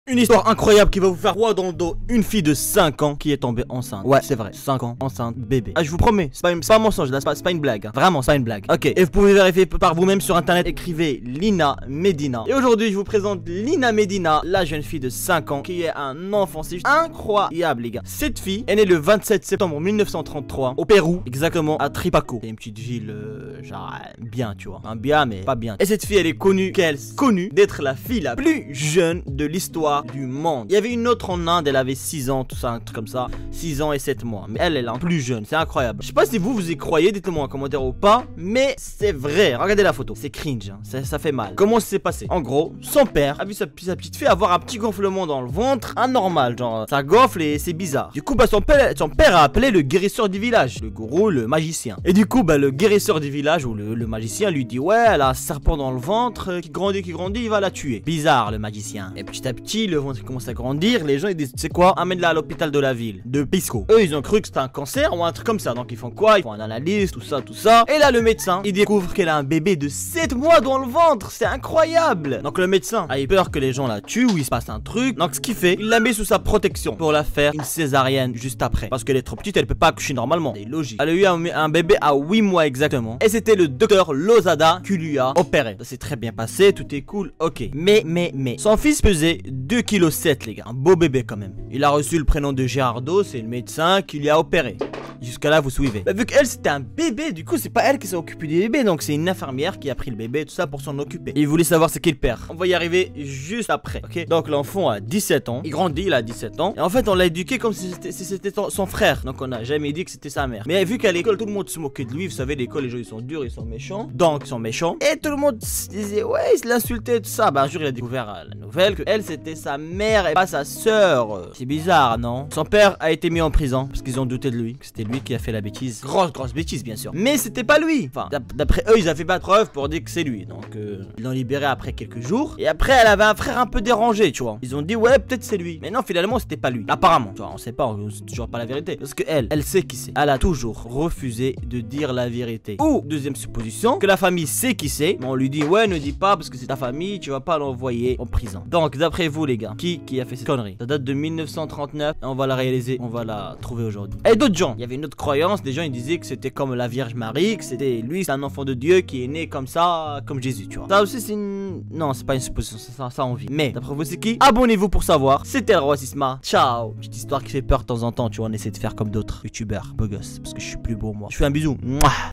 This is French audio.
Une histoire incroyable qui va vous faire froid dans le dos. Une fille de 5 ans qui est tombée enceinte. Ouais, c'est vrai, 5 ans, enceinte, bébé. Ah, je vous promets, c'est pas un mensonge là, c'est pas une blague, hein. Vraiment, c'est pas une blague. Ok, et vous pouvez vérifier par vous-même sur internet. Écrivez Lina Medina. Et aujourd'hui, je vous présente Lina Medina, la jeune fille de 5 ans qui est un enfant. C'est juste incroyable, les gars. Cette fille est née le 27 septembre 1933 au Pérou, exactement à Tripaco. C'est une petite ville, genre, bien, tu vois. Un bien, mais pas bien. Et cette fille, elle est connue d'être la fille la plus jeune de l'histoire du monde. Il y avait une autre en Inde, elle avait 6 ans, tout ça, un truc comme ça, 6 ans et 7 mois. Mais elle est la plus jeune, c'est incroyable. Je sais pas si vous y croyez, dites-le-moi en commentaire ou pas, mais c'est vrai. Regardez la photo, c'est cringe, hein. Ça fait mal. Comment ça s'est passé? En gros, son père a vu sa petite fille avoir un petit gonflement dans le ventre, anormal, genre ça gonfle et c'est bizarre. Du coup, bah son père a appelé le guérisseur du village, le gourou, le magicien. Et du coup, bah le guérisseur du village ou le magicien lui dit ouais, elle a un serpent dans le ventre qui grandit, il va la tuer. Bizarre le magicien. Et petit à petit, le ventre commence à grandir. Les gens ils disent, c'est quoi? Amène-la à l'hôpital de la ville, de Pisco. Eux ils ont cru que c'était un cancer ou un truc comme ça. Donc ils font quoi? Ils font une analyse, tout ça. Et là le médecin, il découvre qu'elle a un bébé de 7 mois dans le ventre. C'est incroyable. Donc le médecin a eu peur que les gens la tuent ou il se passe un truc. Donc ce qu'il fait, il la met sous sa protection pour la faire une césarienne juste après. Parce qu'elle est trop petite, elle peut pas accoucher normalement. C'est logique. Elle a eu un bébé à 8 mois exactement. Et c'était le docteur Lozada qui lui a opéré. Ça s'est très bien passé, tout est cool, ok. Mais, son fils pesait 2,7 kg, les gars. Un beau bébé quand même. Il a reçu le prénom de Gerardo, c'est le médecin qui lui a opéré. Jusqu'à là, vous suivez. Bah, vu qu'elle c'était un bébé, du coup, c'est pas elle qui s'est occupée du bébé. Donc, c'est une infirmière qui a pris le bébé, tout ça pour s'en occuper. Et il voulait savoir c'est qui le père. On va y arriver juste après, ok. Donc, l'enfant a 17 ans. Il grandit, il a 17 ans. Et en fait, on l'a éduqué comme si c'était son frère. Donc, on n'a jamais dit que c'était sa mère. Mais vu qu'à l'école, tout le monde se moquait de lui. Vous savez, l'école, les gens ils sont durs, ils sont méchants. Donc, ils sont méchants. Et tout le monde se disait, ouais, il l'insultait, tout ça. Bah, un jour, il a découvert la nouvelle que elle, c'était sa mère et pas sa sœur. C'est bizarre, non? Son père a été mis en prison parce qu'ils ont douté de lui, que c'était lui qui a fait la bêtise. Grosse bêtise, bien sûr. Mais c'était pas lui. Enfin, d'après eux, ils avaient pas de preuves pour dire que c'est lui. Donc, ils l'ont libéré après quelques jours. Et après, elle avait un frère un peu dérangé, tu vois. Ils ont dit, ouais, peut-être c'est lui. Mais non, finalement, c'était pas lui. Apparemment. Tu vois, on sait pas, on sait toujours pas la vérité. Parce que elle sait qui c'est. Elle a toujours refusé de dire la vérité. Ou, deuxième supposition, que la famille sait qui c'est. Mais on lui dit, ouais, ne dis pas parce que c'est ta famille, tu vas pas l'envoyer en prison. Donc, d'après vous, les gars, qui a fait cette connerie? Ça date de 1939 et on va la réaliser, on va la trouver aujourd'hui. Et d'autres gens, il y avait une autre croyance. Des gens ils disaient que c'était comme la Vierge Marie, que c'était lui, c'est un enfant de Dieu qui est né comme ça, comme Jésus, tu vois. Ça aussi c'est une... Non, c'est pas une supposition, ça on vit. Mais d'après vous c'est qui? Abonnez-vous pour savoir. C'était le roi Sisma. Ciao. Petite histoire qui fait peur de temps en temps, tu vois, on essaie de faire comme d'autres youtubeurs beau gosse, parce que je suis plus beau moi. Je fais un bisou. Mouah.